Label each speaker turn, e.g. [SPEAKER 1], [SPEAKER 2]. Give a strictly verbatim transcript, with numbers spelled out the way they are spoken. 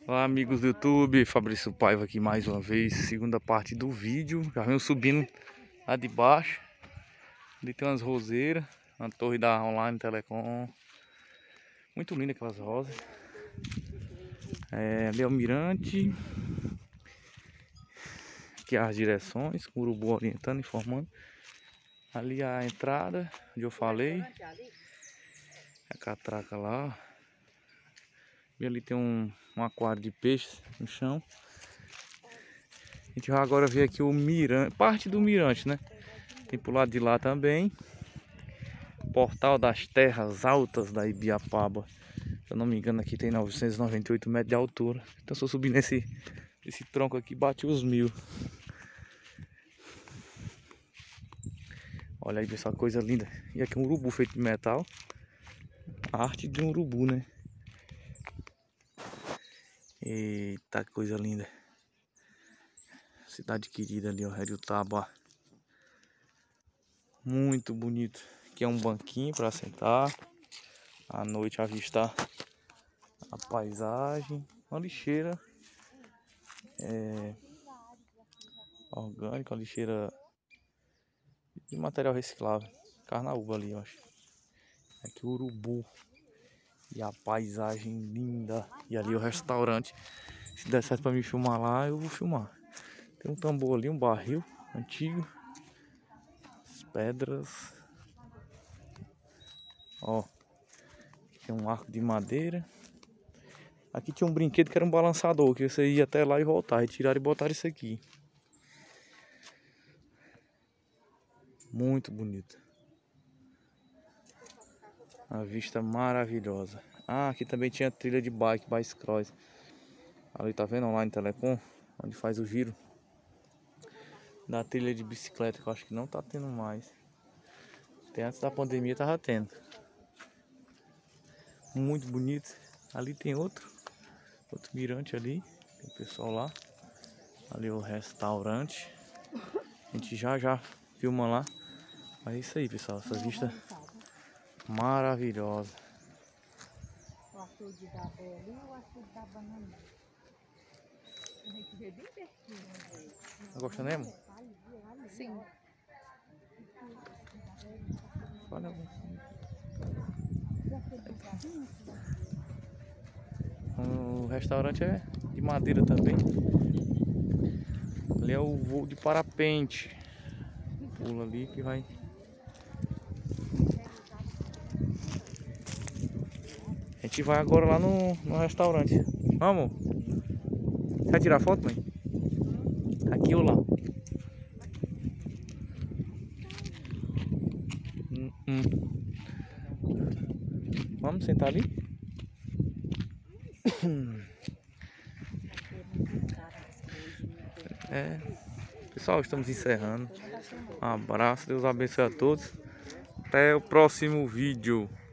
[SPEAKER 1] Olá, amigos do YouTube, Fabrício Paiva aqui mais uma vez, segunda parte do vídeo. Já venho subindo lá de baixo. Ali tem umas roseiras, uma torre da Online Telecom. Muito linda aquelas rosas. É, ali é o mirante. Aqui as direções, com o urubu orientando, informando. Ali a entrada, onde eu falei. A catraca lá. E ali tem um, um aquário de peixes no chão. A gente vai agora ver aqui o mirante, parte do mirante, né? Tem pro lado de lá também. Portal das Terras Altas da Ibiapaba. Se eu não me engano, aqui tem novecentos e noventa e oito metros de altura. Então, se eu subir nesse, nesse tronco aqui, bate os mil. Olha aí, pessoal, coisa linda. E aqui um urubu feito de metal. A arte de um urubu, né? Eita, que coisa linda. Cidade querida ali, ó, Heriotaba. Muito bonito. Aqui é um banquinho para sentar. À noite avistar a paisagem. Uma lixeira é, orgânica, uma lixeira de material reciclável. Carnaúba ali, eu acho. Aqui o urubu. E a paisagem linda. E ali o restaurante. Se der certo para me filmar lá, eu vou filmar. Tem um tambor ali, um barril antigo. As pedras. Ó. Tem um arco de madeira. Aqui tinha um brinquedo que era um balançador, que você ia até lá e voltar. Retiraram e botaram isso aqui. Muito bonito. A vista maravilhosa. Ah, aqui também tinha trilha de bike, bike cross. Ali tá vendo, Online Telecom, onde faz o giro da trilha de bicicleta, que eu acho que não tá tendo mais. Até antes da pandemia tava tendo. Muito bonito. Ali tem outro. Outro mirante ali. Tem o pessoal lá. Ali o restaurante. A gente já já filma lá. Mas é isso aí, pessoal. Essa vista maravilhosa.
[SPEAKER 2] O açude da Bé ali e o açude da Banana. A gente vê bem pertinho.
[SPEAKER 1] Tá gostando mesmo?
[SPEAKER 2] Sim.
[SPEAKER 1] Olha. O restaurante é de madeira também. Ali é o voo de parapente. Pula ali que vai. A gente vai agora lá no, no restaurante. Vamos? Quer tirar foto, mãe? Aqui ou lá? Hum, hum. Vamos sentar ali? É. Pessoal, estamos encerrando. Um abraço, Deus abençoe a todos. Até o próximo vídeo.